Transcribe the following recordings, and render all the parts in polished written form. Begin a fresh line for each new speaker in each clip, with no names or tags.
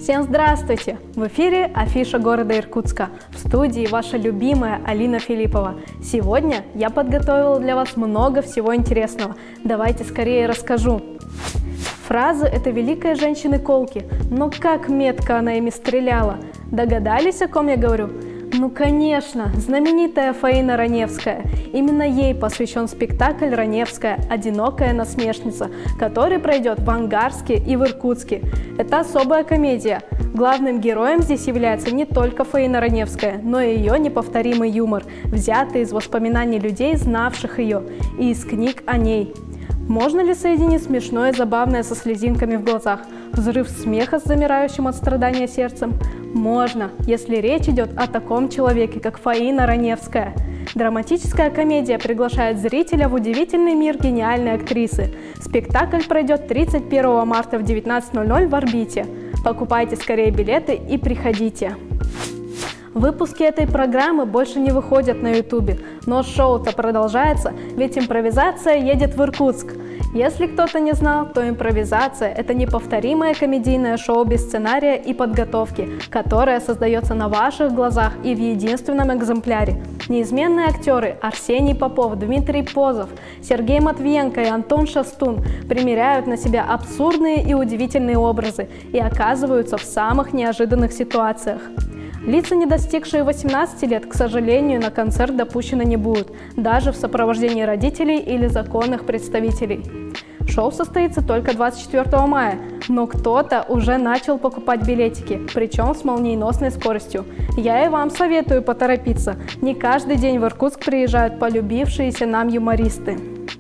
Всем здравствуйте! В эфире афиша города Иркутска. В студии ваша любимая Алина Филиппова. Сегодня я подготовила для вас много всего интересного. Давайте скорее расскажу. Фразы этой великой женщины Колки. Но как метко она ими стреляла. Догадались, о ком я говорю? Ну конечно, знаменитая Фаина Раневская. Именно ей посвящен спектакль «Раневская. Одинокая насмешница», который пройдет в Ангарске и в Иркутске. Это особая комедия. Главным героем здесь является не только Фаина Раневская, но и ее неповторимый юмор, взятый из воспоминаний людей, знавших ее, и из книг о ней. Можно ли соединить смешное и забавное со слезинками в глазах? Взрыв смеха с замирающим от страдания сердцем? Можно, если речь идет о таком человеке, как Фаина Раневская. Драматическая комедия приглашает зрителя в удивительный мир гениальной актрисы. Спектакль пройдет 31 марта в 19:00 в «Орбите». Покупайте скорее билеты и приходите. Выпуски этой программы больше не выходят на YouTube, но шоу-то продолжается, ведь импровизация едет в Иркутск. Если кто-то не знал, то импровизация – это неповторимое комедийное шоу без сценария и подготовки, которое создается на ваших глазах и в единственном экземпляре. Неизменные актеры Арсений Попов, Дмитрий Позов, Сергей Матвиенко и Антон Шастун примеряют на себя абсурдные и удивительные образы и оказываются в самых неожиданных ситуациях. Лица, не достигшие 18 лет, к сожалению, на концерт допущены не будут, даже в сопровождении родителей или законных представителей. Шоу состоится только 24 мая, но кто-то уже начал покупать билетики, причем с молниеносной скоростью. Я и вам советую поторопиться. Не каждый день в Иркутск приезжают полюбившиеся нам юмористы.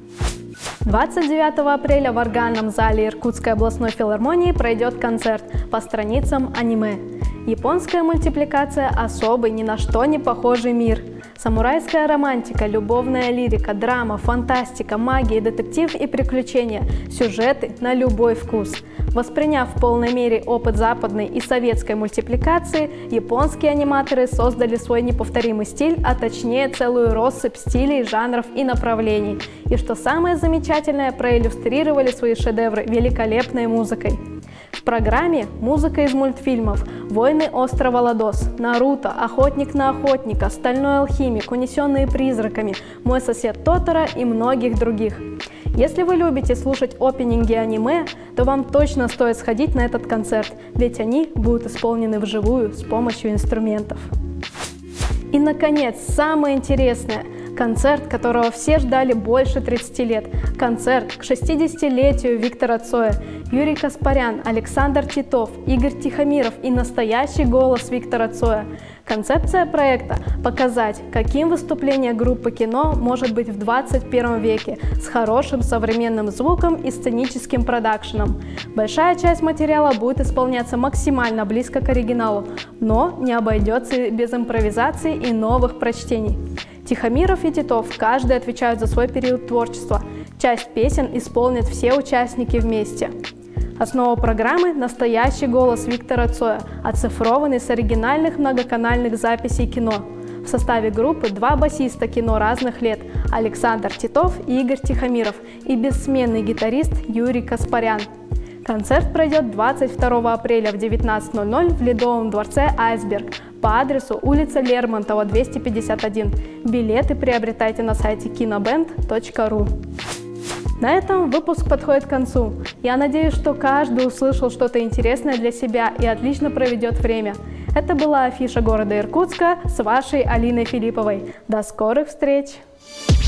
29 апреля в органном зале Иркутской областной филармонии пройдет концерт по страницам аниме. Японская мультипликация – особый, ни на что не похожий мир. Самурайская романтика, любовная лирика, драма, фантастика, магия, детектив и приключения. Сюжеты на любой вкус. Восприняв в полной мере опыт западной и советской мультипликации, японские аниматоры создали свой неповторимый стиль, а точнее целую россыпь стилей, жанров и направлений. И что самое замечательное, проиллюстрировали свои шедевры великолепной музыкой. В программе музыка из мультфильмов «Войны острова Ладос», «Наруто», «Охотник на охотника», «Стальной алхимик», «Унесенные призраками», «Мой сосед Тоторо» и многих других. Если вы любите слушать опенинги аниме, то вам точно стоит сходить на этот концерт, ведь они будут исполнены вживую с помощью инструментов. И, наконец, самое интересное – концерт, которого все ждали больше 30 лет. Концерт к 60-летию Виктора Цоя. Юрий Каспарян, Александр Титов, Игорь Тихомиров и настоящий голос Виктора Цоя. Концепция проекта – показать, каким выступление группы кино может быть в 21 веке с хорошим современным звуком и сценическим продакшеном. Большая часть материала будет исполняться максимально близко к оригиналу, но не обойдется без импровизации и новых прочтений. Тихомиров и Титов каждый отвечают за свой период творчества. Часть песен исполнят все участники вместе. Основа программы – настоящий голос Виктора Цоя, оцифрованный с оригинальных многоканальных записей кино. В составе группы два басиста кино разных лет – Александр Титов и Игорь Тихомиров, и бессменный гитарист Юрий Каспарян. Концерт пройдет 22 апреля в 19:00 в Ледовом дворце «Айсберг» по адресу улица Лермонтова, 251. Билеты приобретайте на сайте kinoband.ru. На этом выпуск подходит к концу. Я надеюсь, что каждый услышал что-то интересное для себя и отлично проведет время. Это была афиша города Иркутска с вашей Алиной Филипповой. До скорых встреч!